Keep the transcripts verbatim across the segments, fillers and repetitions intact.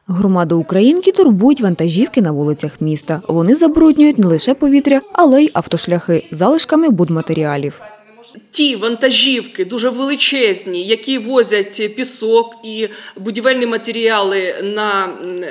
Громаду українки турбують вантажівки на вулицях міста. Вони забруднюють не лише повітря, але й автошляхи залишками будматеріалів. Ті вантажівки дуже величезні, які возять пісок і будівельні матеріали на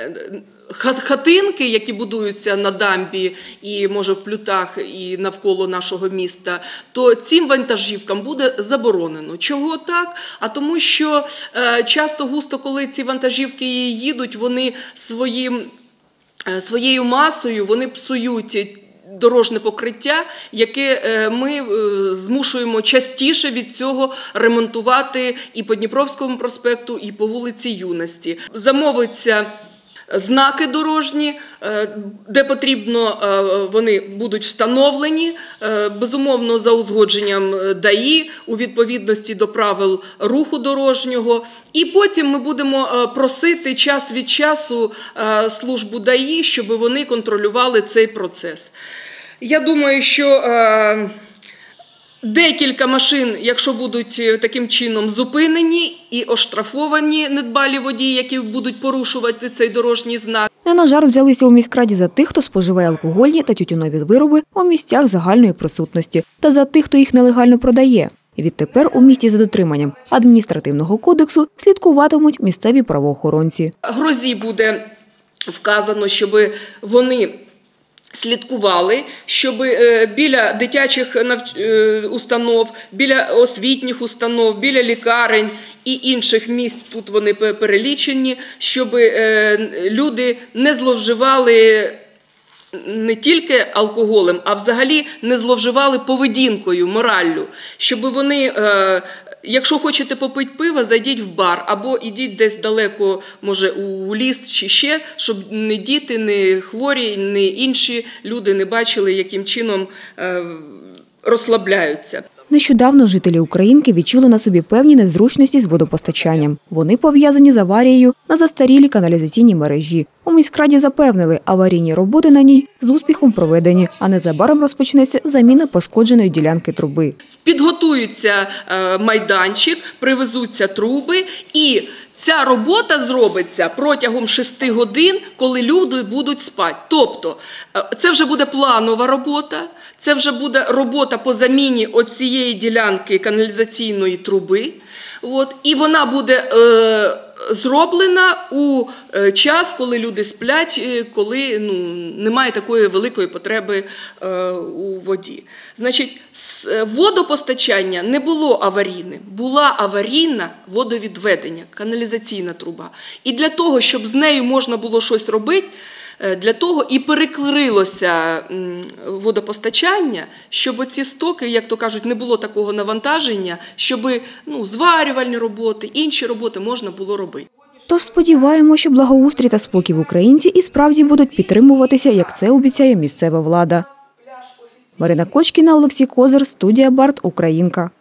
хатинки, які будуються на дамбі і, може, в плютах і навколо нашого міста, то цим вантажівкам буде заборонено. Чого так? А тому що часто-густо, коли ці вантажівки їдуть, вони своїм, своєю масою вони псують дорожне покриття, яке ми змушуємо частіше від цього ремонтувати і по Дніпровському проспекту, і по вулиці Юності. Замовиться знаки дорожні, де потрібно, вони будуть встановлені, безумовно, за узгодженням ДАІ, у відповідності до правил руху дорожнього. І потім ми будемо просити час від часу службу ДАІ, щоб вони контролювали цей процес. Я думаю, що декілька машин, якщо будуть таким чином зупинені і оштрафовані недбалі водії, які будуть порушувати цей дорожній знак. Не на жарт взялися у міськраді за тих, хто споживає алкогольні та тютюнові вироби у місцях загальної присутності, та за тих, хто їх нелегально продає. Відтепер у місті за дотриманням адміністративного кодексу слідкуватимуть місцеві правоохоронці. Грозі буде вказано, щоб вони слідкували, щоб біля дитячих установ, біля освітніх установ, біля лікарень і інших місць, тут вони перелічені, щоб люди не зловживали не тільки алкоголем, а взагалі не зловживали поведінкою, мораллю, щоб вони, якщо хочете попити пиво, зайдіть в бар або ідіть десь далеко, може у ліс чи ще, щоб не діти, не хворі, не інші люди не бачили, яким чином розслабляються. Нещодавно жителі Українки відчули на собі певні незручності з водопостачанням. Вони пов'язані з аварією на застарілій каналізаційній мережі. У міськраді запевнили, аварійні роботи на ній з успіхом проведені, а незабаром розпочнеться заміна пошкодженої ділянки труби. Підготується майданчик, привезуться труби і ця робота зробиться протягом шести годин, коли люди будуть спати. Тобто це вже буде планова робота, це вже буде робота по заміні оцієї ділянки каналізаційної труби. От, і вона буде е, зроблена у час, коли люди сплять, коли ну, немає такої великої потреби е, у воді. Значить, водопостачання не було аварійним, була аварійна водовідведення, каналізаційна труба. І для того, щоб з нею можна було щось робити, для того і перекрилося водопостачання, щоб ці стоки, як то кажуть, не було такого навантаження, щоб ну, зварювальні роботи, інші роботи можна було робити. Тож сподіваємося, що благоустрій та спокій в Українці і справді будуть підтримуватися, як це обіцяє місцева влада. Марина Кочкіна, Олексій Козир, студія Барт, Українка.